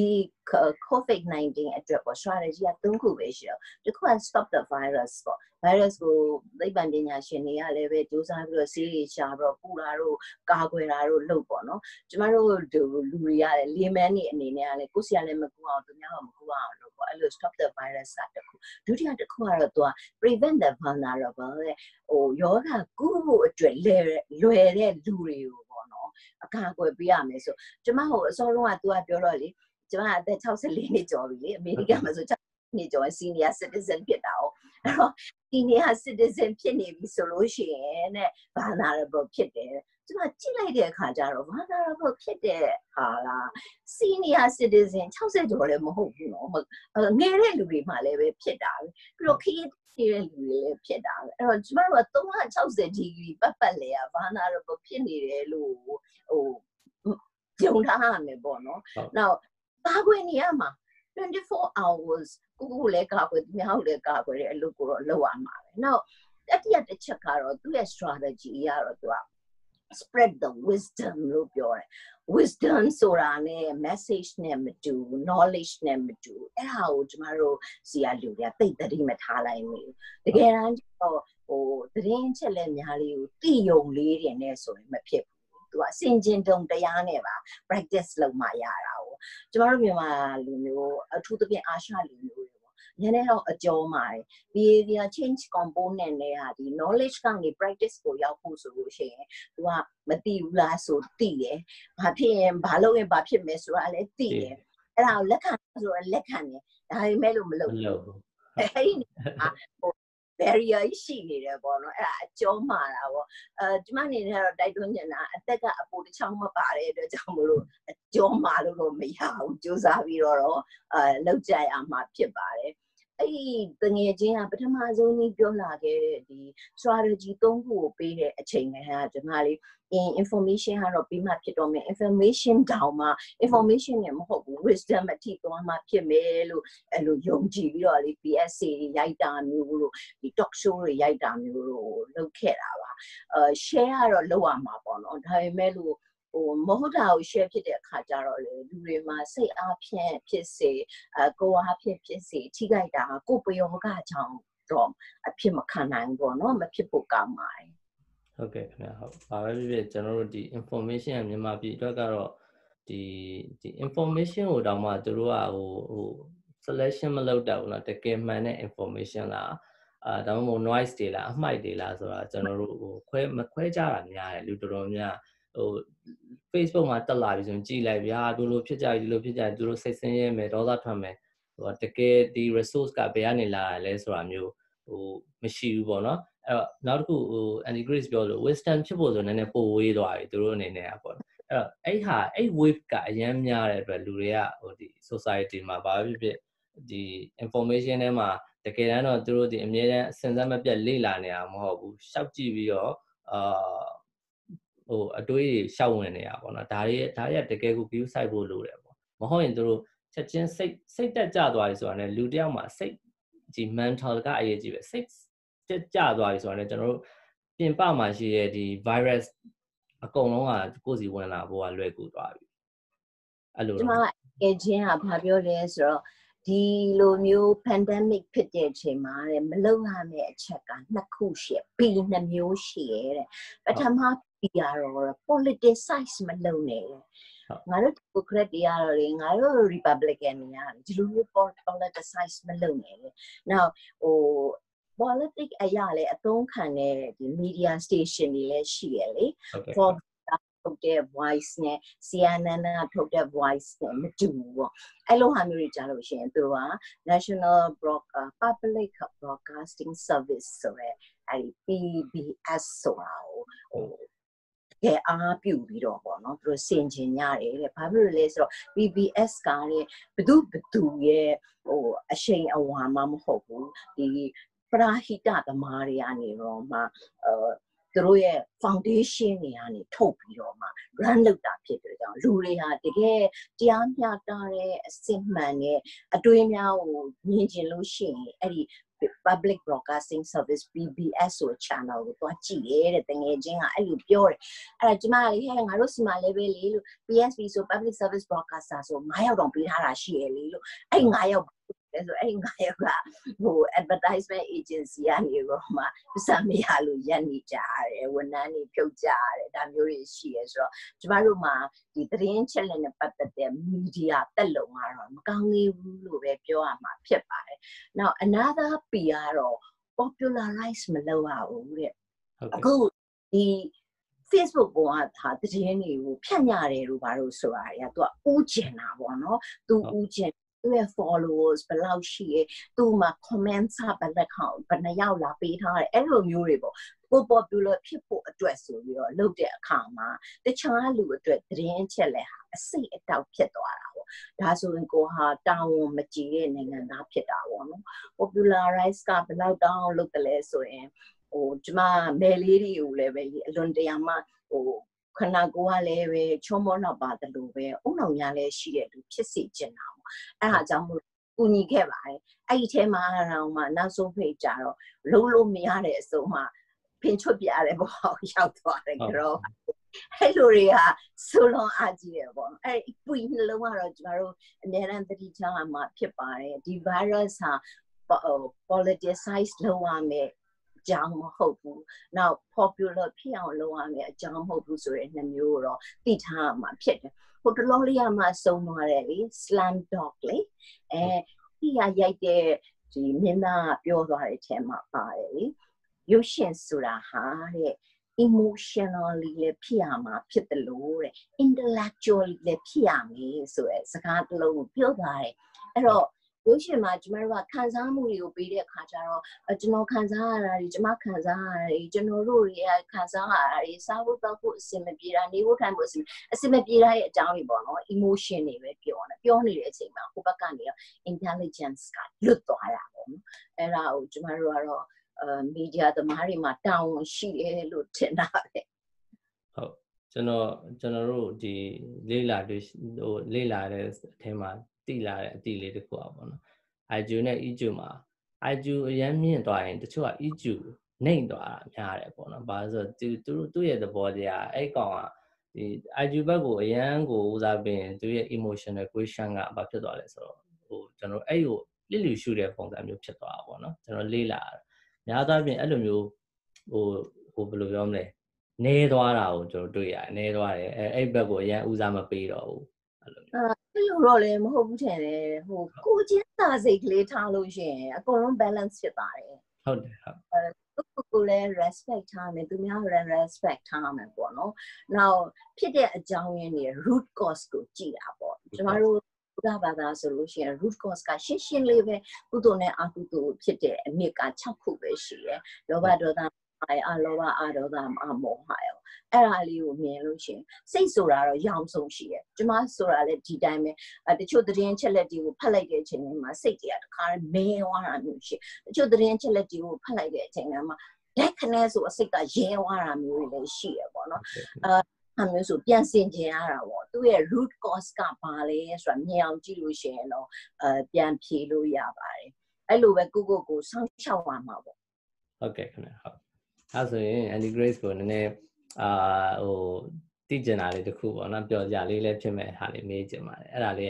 COVID nineteen အတွက်ပေါ့ strategy ကသုံးခုပဲရှိတော့တခုက stop the virus ပေါ့ virus ကိုသိပ္ပံပညာရှင်တွေကလည်းပဲကြိုးစားပြီးတော့ဆေးတွေရှာပြီးတော့ပူတာတို့ကာကွယ်တာတို့လုပ်ပေါ့နော်ကျမတို့လူတွေရတယ် layman တွေအနေနဲ့ကလည်းကိုယ်စီကလည်းမကူအောင်သူများကမကူအောင်လို့ပေါ့အဲ့လို stop the virus ကတခုဒုတိယတစ်ခုကတော့သူက prevent the vulnerable တဲ့ဟိုယောဂကုဖို့အတွက်လွယ်လွယ်တဲ့လူတွေကိုပေါ့နော်အကာအကွယ်ပေးရမယ်ဆိုကျမဟိုအစောဆုံးကသူကပြောတော့လေကျမအသက်၆၄နှစ်ကျော်ပြီလေအမေရိကန်မှာဆို၆နှစ်ကျော် senior citizen ဖြစ်တာ哦အဲ့တော့ senior citizen ဖြစ်နေပြီဆိုလို့ရှိရင်တဲ့ vulnerable ဖြစ်တယ်ကျမကြည့်လိုက်တဲ့အခါကျတော့ vulnerable ဖြစ်တဲ့ဟာက senior citizen ၆၀ကျော်လည်းမဟုတ်ဘူးနော်ငယ်တဲ့လူတွေမှလည်းပဲဖြစ်တာပဲပြီးတော့ခရီးနေတဲ့လူတွေလည်းဖြစ်တာပဲအဲ့တော့ကျမတို့က၃၆၀ degree ပတ်ပတ်လဲอ่ะ vulnerable ဖြစ်နေတယ်လို့ဟိုကြုံထားရမယ်ပေါ့နော်နောက်ကာကွယ်နေရမှာtwenty-four hours ကိုကိုလည်းကာကွယ်သူများလည်းကာကွယ်တဲ့အလုပ်ကိုတော့လုပ်ရမှာပဲနောက်တတိယတစ်ချက်ကတော့သူ့ရဲ့ strategy အရတော့သူက spread the wisdom လို့ပြောတယ် wisdom ဆိုတာနဲ့ message နဲ့မတူ knowledge နဲ့မတူအဲ့ဟာကိုကျမတို့စီကလူတွေကသိသတိမထားလိုက်ဘူးတကယ်တမ်းကျတော့ဟိုသတင်းချက်လက်များလေးကိုသိယုံလေးတွေနဲ့ဆိုရင်မဖြစ်ဘူးသူကစင်ကျင်တုံတရားနဲ့ပါ practice လုပ်မှရတာကိုကျမတို့မြန်မာလူမျိုးအထူးသဖြင့်အာရှလူမျိုးတွေပေါ့နည်းနည်းတော့အကျော်မာတယ် behavior change component နဲ့ဟာဒီ knowledge ကနေ practice ကိုရောက်ဖို့ဆိုလို့ရှိရင်သူကမသိဘူးလားဆိုသိတယ်ဘာဖြစ်ရင်ဘာလုပ်ရင်ဘာဖြစ်မယ်ဆိုတာလည်းသိတယ်အဲ့ဒါကိုလက်ခံဆိုတော့လက်ခံတယ်ဒါပေမဲ့လို့မလုပ်ဘူးအဲ့ဒီဟိုbarrier ရှိနေတယ်ပေါ့နော်အဲ့ဒါအကျော်မာတာပေါ့အဲကျမအနေနဲ့တော့တိုက်တွန်းနေတာအသက်ကအပိုတစ်ချောင်းမပါတဲ့အတွက်ကြောင့်မလို့အကျော်မာလို့တော့မရဘူးစူးစမ်းပြီးတော့အဲလောက်ကြရမှာဖြစ်ပါတယ်အဲ့ဒီတငယ်ချင်းကပထမဆုံးကြီးပြောလာခဲ့တဲ့ဒီ strategy သုံးခုကိုပေးတဲ့အချိန်ကကျမလေး information ကတော့ပြီးမှဖြစ်တော့မယ် information တောင်မှ information နဲ့မဟုတ်ဘူး wisdom အထိသွားမှဖြစ်မယ်လို့အဲ့လိုယုံကြည်ပြီးတော့လေ P S A တွေရိုက်တာမျိုးလို့ဒီ talk show တွေရိုက်တာမျိုးလို့လုပ်ခဲ့တာပါအဲ share ကတော့လုပ်ရမှာပေါ့နော်ဒါပေမဲ့လို့ဟိုမဟုတ်တာကို share ဖြစ်တဲ့အခါကျတော့လေလူတွေမှာစိတ်အားဖြင့်ဖြစ်စေအကိုယ်အားဖြင့်ဖြစ်စေထိခိုက်တာကိုပယောဂကြောင့်တော့အဖြစ်မခံနိုင်ဘူးပေါ့နော်မဖြစ်ဖို့ကောင်းပါတယ်ဟုတ်ကဲ့ခင်ဗျာဟုတ်ပါပဲဖြစ်ဖြစ်ကျွန်တော်တို့ဒီ information ကမြန်မာပြည်အတွက်ကတော့ဒီဒီ information ကိုတောင်မှသူတို့ကဟိုဟို selection မလုပ်တတ်ဘူးနော်တကယ်မှန်တဲ့ information လားအာဒါမှမဟုတ် noise တွေလားအမှိုက်တွေလားဆိုတာကျွန်တော်တို့ဟိုခွဲမခွဲကြတာများတယ်လူတော်တော်များဟို Facebook မှာတက်လာပြီဆိုရင်ကြည်လိုက်ဗျာဒီလိုဖြစ်ကြပြီဒီလိုဖြစ်ကြပြီသူတို့စိတ်ဆင်းရဲမယ်ဒေါသထွက်မယ်ဟိုတကယ်ဒီ resource ကဘယ်ကနေလာရလဲဆိုတာမျိုးဟိုမရှိဘူးပေါ့နော်အဲ့တော့နောက်တစ်ခုဟို Andy Grace ပြောလို့ wisdom ဖြစ်ဖို့ဆိုနည်းနည်းပိုဝေးသွားပြီသူတို့အနေနဲ့ပေါ့အဲ့တော့အဲ့ဟာအဲ့ wave ကအရန်များတဲ့အတွက်လူတွေကဟိုဒီ society မှာဘာဖြစ်ဖြစ်ဒီ information ထဲမှာတကယ်တမ်းတော့သူတို့ဒီအမြဲတမ်းစဉ်ဆက်မပြတ်လေ့လာနေတာမဟုတ်ဘူးရှောက်ကြည့်ပြီးတော့အာဟိုအတွေးတွေရှောက်ဝင်နေတာပေါ့နော်ဒါတွေဒါတွေကတကယ်ကို view site ဖို့လိုတယ်ပေါ့မဟုတ်ရင်သူတို့ချက်ချင်းစိတ်စိတ်တက်ကြသွားပြီဆိုတာ ਨੇ လူတယောက်မှာစိတ်ဒီ mental ကအရေးကြီးပဲစိတ်တက်ကြသွားပြီဆိုတာ ਨੇ ကျွန်တော်တို့ပြင်ပမှာရှိတဲ့ဒီ virus အကုန်လုံးကကိုယ်စီဝင်လာဖို့ကလွယ်ကူသွားပြီအဲ့လိုကျွန်မအချင်းကဘာပြောလဲဆိုတော့ဒီလိုမျိုး pandemic ဖြစ်တဲ့အချိန်မှာတဲ့မလုံရမယ့်အချက်ကနှစ်ခုရှိ B နှစ်မျိုးရှိရဲ့တဲ့ပထမ B ကတော့ politicize မလုပ်နဲ့ငါတို့ Democrat တွေကတော့လေငါတို့ Republican တွေကတော့ဒီလိုမျိုး politicize မလုပ်နဲ့လေနောက်ဟို politics အရာလေအသုံးခံတဲ့ဒီ media station တွေလည်းရှိရလေ forထုတ်တဲ့ voice နဲ့ C N N ကထုတ်တဲ့ voice နဲ့မတူဘူးပေါ့အဲ့လိုဟာမျိုးတွေကြားလို့ရှိရင်သူက National Public Broadcasting Service ဆိုရဲအဲ့ဒီ P B S ဆိုတာကိုဟိုကဲအားပြုပြီးတော့ပေါ့နော်သူတို့စင်ကျင်ရတယ်တဲ့ဘာဖြစ်လို့လဲဆိုတော့ P B S ကလည်းဘသူဘသူရဲ့ဟိုအရှိန်အဝါမှမဟုတ်ဘူးဒီပရာဟိတသမားတွေကနေတော့မှအဲသူတို့ရဲ့ foundation တွေကနေထုတ်ပြီးတော့မှ run လုပ်တာဖြစ်တဲ့ကြောင့်လူတွေဟာတကယ်တရားမျှတတဲ့အစစ်မှန်နဲ့အတွေးများကိုမြင်ကျင်လို့ရှိရင်အဲ့ဒီ Public Broadcasting Service P B S ဆို channel ကိုတွားကြည့်ရတဲ့တငယ်ချင်းကအဲ့လိုပြောတယ်အဲ့ဒါကျမလေးဟဲ့ငါတို့စီမှာလည်းပဲလေလို့ P S B ဆို Public Service Broadcaster ဆိုnineယောက်တောင်ပေးထားတာရှိရလေလို့အဲ့nineယောက်ဆိုအဲ့nineယောက်ကဟို advertisement agency ကနေတော့မှစံမရလို့ရက်နေကြတယ်ဝန်ထမ်းတွေဖြုတ်ကြတယ်ဒါမျိုးတွေရှိရဆိုတော့ကျမတို့မှာဒီသတင်းချက်လက်နဲ့ပတ်သက်တဲ့ media တက်လုံကတော့မကောင်းသေးဘူးလို့ပဲပြောရမှာဖြစ်ပါတယ်။ Now another P ကတော့ popularize မလုပ်ရဘူးတဲ့အခုဒီ Facebook ပေါ်ကဟာသတင်းတွေကိုဖြန့်ညတယ်လို့ဘာလို့ဆိုတာတွေကသူကဥကျင်တာပေါ့နော်သူဥကျင်သူရဲ့ followers ဘယ်လောက်ရှိရဲသူ့မှာ comment စာဘယ်နှခေါက်ဘယ်နှယောက်လာပေးထားတယ်အဲ့လိုမျိုးတွေပေါ့ကို popular ဖြစ်ဖို့အတွက်ဆိုပြီးတော့လုပ်တဲ့အခါမှာတခြားလူအတွက်သတင်းချက်လက်ဟာအစိတ်အတောက်ဖြစ်သွားတာပေါ့ဒါဆိုရင်ကိုဟာတာဝန်မကြီးတဲ့နိုင်ငံသားဖြစ်တာပေါ့နော် popularize ကဘယ်လောက်တောင်းလုပ်တယ်လဲဆိုရင်ဟိုကျမမယ်လေးတွေကိုလည်းပဲအလွန်တရာမှဟိုခန္ဓာကိုယ်ကလည်းပဲချောမောနောက်ပါတယ်လို့ပဲအုံနောက်များလည်းရှိတဲ့သူဖြစ်စေချင်တာပေါ့အဲ့ဒါကြောင့်မို့ကူညီခဲ့ပါတယ်အဲ့ဒီထဲမှာတော့မှနောက်ဆုံးဖိတ်ကြတော့လုံးလုံးမရတဲ့အစုံမှဖင်ချွတ်ပြရတဲ့ဘောရောက်သွားတယ်ကတော့အဲ့လိုတွေကဆိုလွန်အားကြီးတယ်ပေါ့အဲ့ဒီပွေနှလုံးကတော့ကျမတို့အများအားသတိထားရမှာဖြစ်ပါတယ်ဒီ virus ဟာ politicize လုပ်ရမယ်ကြောင်းမဟုတ်ဘူး။ Now popular ဖြစ်အောင်လုပ်ရမယ်အကြောင်းမဟုတ်ဘူးဆိုတဲ့နှစ်မျိုးတော့သိထားမှာဖြစ်တယ်။ဟိုတလောလေးကမှစုံသွားတယ်လေ Slam Dog လေအဲဒီကရိုက်တဲ့ဒီမင်းသားပြောသွားတဲ့အထဲမှာပါတယ်လေရုပ်ရှင်ဆိုတာဟာတဲ့ emotionally လည်းဖြစ်ရမှာဖြစ်တယ်လို့တဲ့ intellectually လည်းဖြစ်ရမယ်ဆိုတဲ့စကားတစ်လုံးကိုပြောသွားတယ်။အဲ့တော့ရုပ်ရှင်မှာကျမတို့ကခံစားမှုတွေကိုပေးတဲ့အခါကျတော့ကျွန်တော်ခံစားရတာတွေကျမခံစားရတာတွေကျွန်တော်တို့တွေကခံစားရတာတွေစားဖို့တောက်ဖို့အစင်မပြေတာနေဖို့ထိုင်ဖို့အစင်အစင်မပြေတာရဲ့အကြောင်းတွေပေါ့နော် emotion တွေပဲပြောနေပြောနေတဲ့အချိန်မှာဟိုဘက်ကနေတော့ intelligence ကလွတ်သွားတာပေါ့နော်အဲ့ဒါကိုကျမတို့ကတော့အဲ media သမားတွေမှာတောင်းဝန်ရှိတယ်လို့ထင်တာပဲဟုတ်ကျွန်တော်ကျွန်တော်တို့ဒီလေးလာတွေဟိုလေးလာတဲ့အထက်မှာတိလာတဲ့အတိလေးတစ်ခုอ่ะပေါ့နော် I Q နဲ့ E Q မှာ I Q အရင်မြင့်သွားရင်တချို့က E Q နှိမ့်သွားတာများတယ်ပေါ့နော်ဘာလို့ဆိုသူသူသူ့ရဲ့သဘောတရားအဲ့ကောင်ကဒီ I Q ဘက်ကိုအရန်ကိုဦးစားပေးရင်သူရဲ့ emotional question ကဘာဖြစ်သွားလဲဆိုတော့ဟိုကျွန်တော်အဲ့ကိုလစ်လျူရှုတဲ့ပုံစံမျိုးဖြစ်သွားတာပေါ့နော်ကျွန်တော်လေးလာများသောအားဖြင့်အဲ့လိုမျိုးဟိုဟိုဘယ်လိုပြောမလဲနေသွားတာကိုကျွန်တော်တွေ့ရတယ်နေသွားတယ်အဲအဲ့ဘက်ကိုအရန်ဦးစားမပေးတော့ဘူးအဲ့လိုမျိုးအဲ့လိုတော့လည်းမဟုတ်ဘူးထင်တယ်ဟိုကိုချင်းစာစိတ်ကလေးထားလို့ရှိရင်အကုန်လုံး balance ဖြစ်ပါတယ်ဟုတ်တယ်ဟုတ်အဲကိုလည်း respect ထားမယ်သူများလည်း respect ထားမယ်ပေါ့နော်နောက်ဖြစ်တဲ့အကြောင်းရင်းတွေ root cause ကိုကြည့်တာပေါ့ကျမတို့ဘုရားဘာသာဆိုလို့ရှိရင် root cause ကရှင်းရှင်းလေးပဲကုသိုလ်နဲ့အကုသိုလ်ဖြစ်တဲ့အမြစ်က၆ခုပဲရှိတယ်လောဘဒေါသအလောဘအဒေါသအမောဟရောအဲ့ဒါလေးကိုမြင်လို့ရှိရင်စိတ်ဆိုတာတော့ရောင်ဆုံးရှိတယ်ကျမဆိုတာလည်းဒီတိုင်းပဲအဲတချို့သတင်းချက်လက်တွေကိုဖတ်လိုက်တဲ့အချိန်မှာစိတ်တွေကတခါမဲသွားတာမျိုးရှိတချို့သတင်းချက်လက်တွေကိုဖတ်လိုက်တဲ့အချိန်မှာလက်ခနဲဆိုအစိတ်ကရဲသွားတာမျိုးတွေလည်းရှိရပေါ့နော်အဲအမျိုးဆိုပြန်ဆင်ကျင်ရတာပေါ့သူရဲ့ root cause ကဘာလဲဆိုတာမြင်အောင်ကြည့်လို့ရှိရင်တော့အဲပြန်ဖြေလို့ရပါတယ်အဲ့လိုပဲကိုကိုကိုစောင့်ရှောက်ရမှာပေါ့ဟုတ်ကဲ့ခင်ဗျဟုတ်အဲဆိုရင် Andy Grace ကိုနည်းနည်းအာဟိုသိကျင်တာလေးတစ်ခုပေါ့နော်ပျော်ကြလေးလည်းဖြစ်မဲ့ဟာလေးမေးချင်ပါတယ်အဲ့ဒါလေးက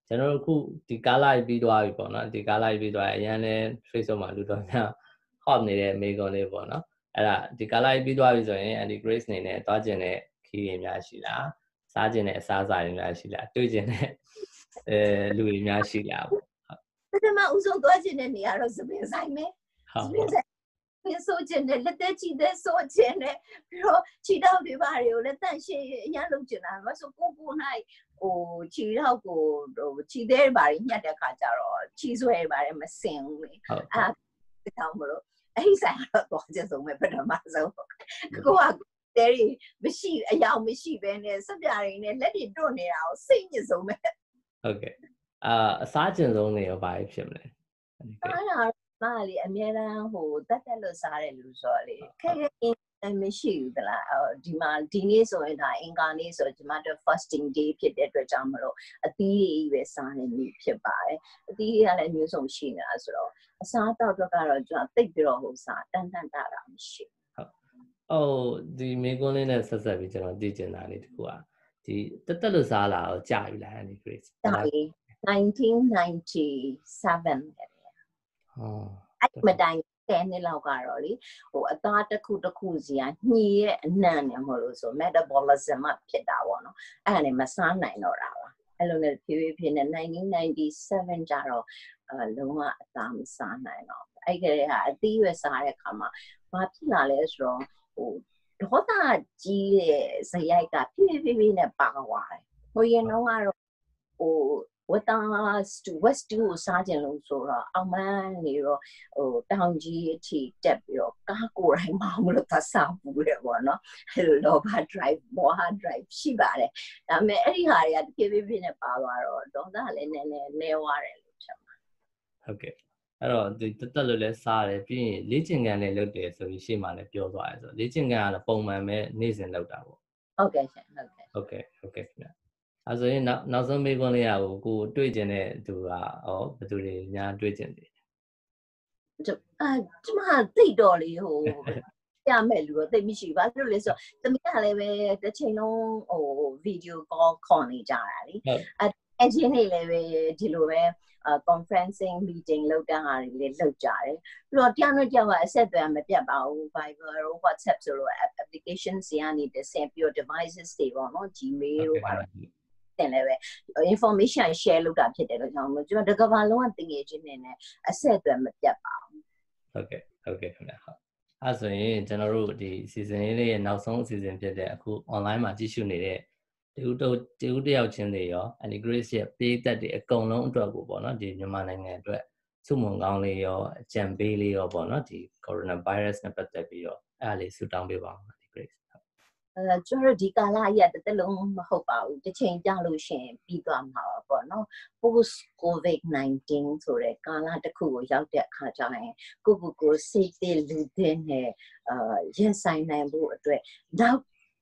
ကျွန်တော်တို့ခုဒီကားလိုက်ပြီးသွားပြီပေါ့နော်ဒီကားလိုက်ပြီးသွားရင်အရင်လဲ Facebook မှာလူတော်များဟော့နေတဲ့မိကွန်လေးပေါ့နော်အဲ့ဒါဒီကားလိုက်ပြီးသွားပြီဆိုရင် Andy Grace နေနဲ့တွားကျင်တဲ့ခီးတွေများရှိလားစားကျင်တဲ့အစားအစာတွေများရှိလားတွေ့ကျင်တဲ့အဲလူတွေများရှိလားပေါ့ပထမဦးဆုံးတွားကျင်တဲ့နေရာတော့စပင်းဆိုင်ပဲစပင်းဆိုင်ပြန်ဆိုကျင်တဲ့လက်သက်ချီတဲ့ဆိုကျင်တဲ့ပြီးတော့ခြေထောက်တွေဘာတွေကိုလည်းတန့်ရှင်းအရင်လုပ်ကျင်တာမဆိုကိုကို၌ဟိုခြေထောက်ကိုဟိုခြေသေးဘာတွေညှက်တဲ့ခါကျတော့ခြေဆွဲဘာတွေမစင်ဘူးလေအဲ့ဒါတောင်းမလို့အဲ့ဒီဆိုင်တော့တော့ကျဆုံးပဲပထမဆုံးကိုကတဲရီမရှိအယောင်မရှိပဲနဲ့စပြရင်းနဲ့လက်တွေတွန့်နေတာကိုစိတ်ညစ်ဆုံးပဲဟုတ်ကဲ့အာအစားကျင်ဆုံးနေရောဘာဖြစ်မလဲအဲ့ဒါမလေးအများအားဟိုတက်တက်လို့စားတဲ့လူဆိုတော့လေခဲခဲမရှိဘူးသလားဒီမှာဒီနေ့ဆိုရင်ဒါအင်္ဂါနေ့ဆိုဒီမှာတော့ fasting day ဖြစ်တဲ့အတွက်ကြောင့်မလို့အသီးတွေပဲစားနေပြီဖြစ်ပါတယ်အသီးတွေကလည်းမျိုးစုံရှိနေတာဆိုတော့အစားအသောက်တော့ကတော့ကျွန်တော်သိပြီးတော့ဟိုစားတန်တန်တာတာမရှိဟုတ်အော်ဒီမေကွန်းလေးနဲ့ဆက်ဆက်ပြီးကျွန်တော်သိချင်တာလေးတခုอ่ะဒီတက်တက်လို့စားလာတော့ကြာပြီလား Andy Grace ကြာပြီnineteen ninety-sevenဟောအဲ့မတိုင်တဲ့နှစ်လောက်ကတော့လေဟိုအသားတစ်ခုတစ်ခုစီကညှီရဲ့အနံ့နဲ့မဟုတ်လို့ဆို metabolism ဖြစ်တာပေါ့နော်အဲ့ဒါနဲ့မစားနိုင်တော့တာပါအဲ့လိုနဲ့ဖြည်းဖြည်းဖြည်းနဲ့nineteen ninety-sevenကျတော့အလုံးဝအသားမစားနိုင်တော့အဲ့ကလေးကအသီးရွက်စားတဲ့အခါမှာဘာဖြစ်လာလဲဆိုတော့ဟိုဒေါသကြီးတဲ့ဇယိုက်ကဖြည်းဖြည်းဖြည်းနဲ့ပါသွားတယ်ဟိုရင်တော့ကတော့ဟိုဝတ်သားဝက်စတူကိုစားကြလို့ဆိုတော့အောင်မန်းနေတော့ဟိုတောင်ကြီးအထိတက်ပြီးတော့ကားကိုယ်တိုင်မအောင်လို့သစားပူတယ်ပေါ့နော်အဲ့လိုလောဘ drive မောဟ drive ရှိပါတယ်ဒါပေမဲ့အဲ့ဒီဟာတွေကတဖြည်းဖြည်းနဲ့ပါသွားတော့ဒေါသလည်းနည်းနည်းနေသွားတယ်လို့ပြောမှာဟုတ်ကဲ့အဲ့တော့ဒီတက်တက်လို့လဲစားတယ်ပြီးရင်လေ့ကျင့်ခန်းလည်းလုပ်တယ်ဆိုပြီးရှေ့မှာလည်းပြောသွားတယ်ဆိုတော့လေ့ကျင့်ခန်းကတော့ပုံမှန်ပဲနေ့စဉ်လုပ်တာပေါ့ဟုတ်ကဲ့ရှင်ဟုတ်ကဲ့ဟုတ်ကဲ့ဟုတ်ကဲ့ခင်ဗျအဲဆိုရင်နောက်နောက်ဆုံးမေးခွန်းလေးကကိုတွေ့ကျင်တဲ့သူကဩဘယ်သူတွေညာတွေ့ကျင်တယ်အာကျမသိတော့လေဟိုရမယ်လူတော့သိမရှိဘူးဘာလို့လဲဆိုတော့သမီးကလည်းပဲတစ်ချိန်လုံးဟိုဗီဒီယိုကောခေါ်နေကြတာလေအဲအချင်းတွေလည်းပဲဒီလိုပဲ conferencing meeting လုပ်တဲ့ဟာတွေလည်းလုပ်ကြတယ်ပြီးတော့တရားနဲ့ကြောက်ကအဆက်အသွယ်မပြတ်ပါဘူး Viber တို့ WhatsApp ဆိုလို့ application တွေကနေတစ်ဆင့်ပြီးတော့ devices တွေပေါ့နော် Gmail တို့ပါတင်လည်းပဲ information share လုပ်တာဖြစ်တယ်လို့ကျွန်တော်ကျွန်တော်တကဘာလုံးကတင်ငယ်ချင်းနေနဲ့အဆက်အသွယ်မပြတ်ပါဘူးဟုတ်ကဲ့ဟုတ်ကဲ့ခင်ဗျာဟုတ်အဲဆိုရင်ကျွန်တော်တို့ဒီ season လေးရဲ့နောက်ဆုံး season ဖြစ်တဲ့အခု online မှာကြည့်ရှုနေတဲ့တူတူတူတယောက်ချင်းတွေရော Andy Grace ရဲ့ပေးသက်တွေအကုန်လုံးအတွက်ကိုပေါ့နော်ဒီမြန်မာနိုင်ငံအတွက်စုမုံကောင်းလေးရောအကြံပေးလေးရောပေါ့နော်ဒီ coronavirus နဲ့ပတ်သက်ပြီးတော့အဲ့ဒါလေးဆုတောင်းပေးပါဦး Andy Grace အဲကျွန်တော်ဒီကာလကြီးကတစ်လုံးမဟုတ်ပါဘူးတစ်ချိန်ကြာလို့ရှင်ပြီးသွားမှာပေါ့နော် post covid nineteen ဆိုတဲ့ကာလတစ်ခုကိုရောက်တဲ့အခါကျရင်ကိုကိုကိုစိတ်တည်လူတဲ့နဲ့အာရင်ဆိုင်နိုင်ဖို့အတွက်နောက်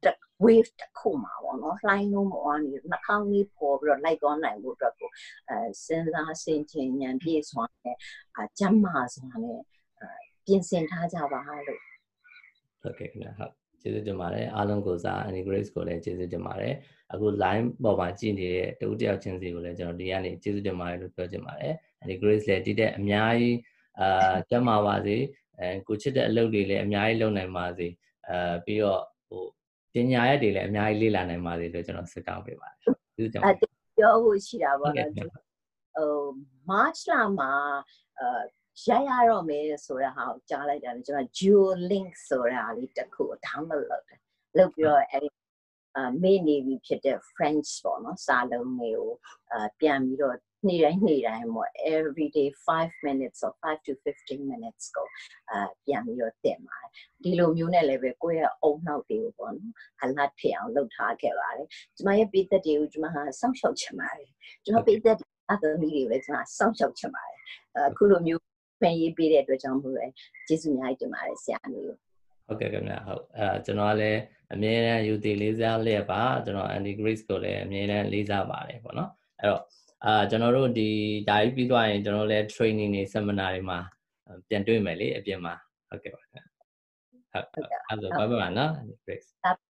wave တစ်ခုမှာပေါ့နော်လှိုင်းလုံးပေါ်ကနေနှာခေါင်းလေးပေါ်ပြီးတော့လိုက်သွားနိုင်ဖို့အတွက်ကိုအဲစဉ်းစားဆင်ခြင်ဉာဏ်ပြည့်စွာနဲ့အကျမ်းမာစွာနဲ့ပြင်ဆင်ထားကြပါလို့ဟုတ်ကဲ့ခင်ဗျာဟုတ်ကျေးဇူးတင်ပါတယ်အားလုံးကိုစား Andy Grace ကိုလည်းကျေးဇူးတင်ပါတယ်အခု line ပေါ်မှာကြည့်နေတဲ့တဦးတယောက်ချင်းစီကိုလည်းကျွန်တော်ဒီကနေကျေးဇူးတင်ပါတယ်လို့ပြောချင်ပါတယ် Andy Grace လည်းဒီတဲ့အများကြီးအာကျမ်းမာပါစေအဲကိုချစ်တဲ့အလုပ်တွေလည်းအများကြီးလုပ်နိုင်ပါစေအဲပြီးတော့ဟိုပညာရည်တွေလည်းအများကြီးလေ့လာနိုင်ပါစေလို့ကျွန်တော်ဆုတောင်းပေးပါတယ်ကျေးဇူးတင်ပါတယ်ပြောဖို့ရှိတာပေါ့နော်ဟို March လမှာအာရရတော့မယ်ဆိုတဲ့ဟာကိုကြားလိုက်တာလေကျွန်တော် Duolink ဆိုတာလေးတစ်ခု download လုပ်တယ်လုပ်ပြီးတော့အဲဒီအာမေ့နေပြီဖြစ်တဲ့ French ပေါ့နော်စာလုံးတွေကိုအာပြန်ပြီးတော့နေ့တိုင်းနေ့တိုင်းပေါ့ every day five minutes or five to fifteen minutes ကိုအာပြန်ပြီးတော့တင်ပါတယ်ဒီလိုမျိုးနဲ့လည်းပဲကိုယ့်ရဲ့အုံနောက်တွေကိုပေါ့နော်အလတ်ဖြစ်အောင်လုပ်ထားခဲ့ပါတယ်ကျွန်မရဲ့ပိသက်တွေကိုကျွန်မဟာစောင့်ရှောက်ချင်ပါတယ်ကျွန်တော်ပိသက်အသမီးတွေလည်းကျွန်မစောင့်ရှောက်ချင်ပါတယ်အခုလိုမျိုးပြန်ရေးပေးတဲ့အတွက်ကြောင့်မို့လဲကျေးဇူးများတင်ပါတယ်ဆရာမျိုးဟုတ်ကဲ့ခင်ဗျာဟုတ်အဲကျွန်တော်ကလည်းအမြဲတမ်းယူတည်လေးစားလျက်ပါကျွန်တော် Andy Grace ကိုလည်းအမြဲတမ်းလေးစားပါတယ်ပေါ့နော်အဲ့တော့အာကျွန်တော်တို့ဒီဒါကြီးပြီးသွားရင်ကျွန်တော်လည်း training တွေ seminar တွေမှာပြန်တွေ့မယ်လေအပြင်မှာဟုတ်ကဲ့ပါဟုတ်အဲ့ဒါဘာမှမနော် Andy Grace